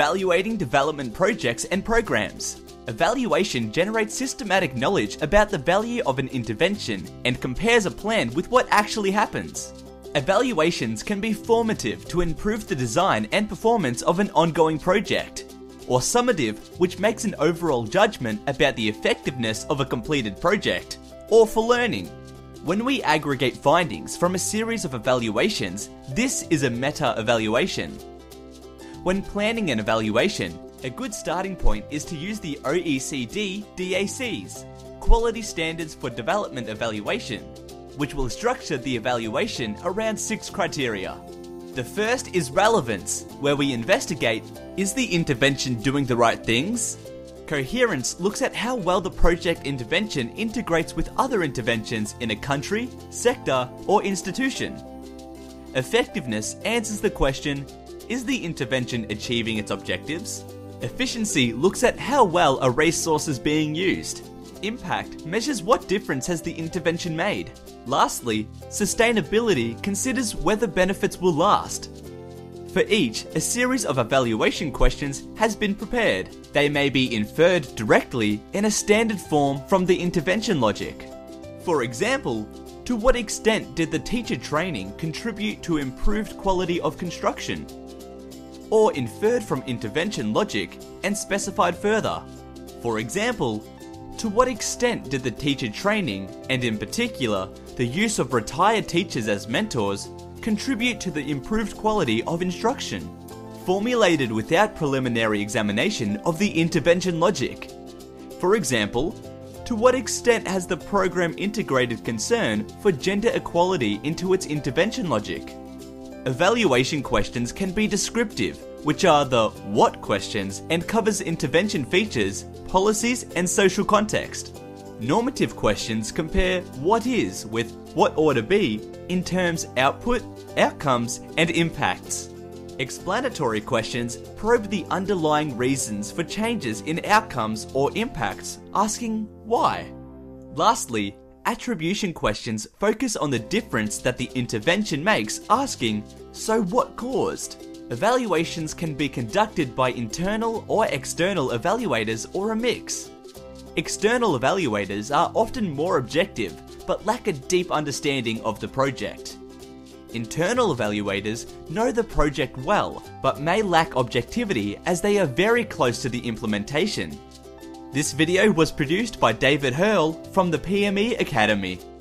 Evaluating development projects and programs. Evaluation generates systematic knowledge about the value of an intervention and compares a plan with what actually happens. Evaluations can be formative to improve the design and performance of an ongoing project, or summative, which makes an overall judgment about the effectiveness of a completed project, or for learning. When we aggregate findings from a series of evaluations, this is a meta-evaluation. When planning an evaluation, a good starting point is to use the OECD DACs, Quality Standards for Development Evaluation, which will structure the evaluation around 6 criteria. The first is relevance, where we investigate, is the intervention doing the right things? Coherence looks at how well the project intervention integrates with other interventions in a country, sector, or institution. Effectiveness answers the question, is the intervention achieving its objectives? Efficiency looks at how well a resource is being used. Impact measures what difference has the intervention made. Lastly, sustainability considers whether benefits will last. For each, a series of evaluation questions has been prepared. They may be inferred directly in a standard form from the intervention logic. For example, to what extent did the teacher training contribute to improved quality of construction? Or inferred from intervention logic and specified further. For example, to what extent did the teacher training, and in particular, the use of retired teachers as mentors, contribute to the improved quality of instruction? Formulated without preliminary examination of the intervention logic. For example, to what extent has the program integrated concern for gender equality into its intervention logic? Evaluation questions can be descriptive, which are the what questions and covers intervention features, policies, and social context. Normative questions compare what is with what ought to be in terms output, outcomes, and impacts. Explanatory questions probe the underlying reasons for changes in outcomes or impacts, asking why. Lastly, attribution questions focus on the difference that the intervention makes, asking, so what caused? Evaluations can be conducted by internal or external evaluators or a mix. External evaluators are often more objective but lack a deep understanding of the project. Internal evaluators know the project well but may lack objectivity as they are very close to the implementation. This video was produced by David Hurl from the PME Academy.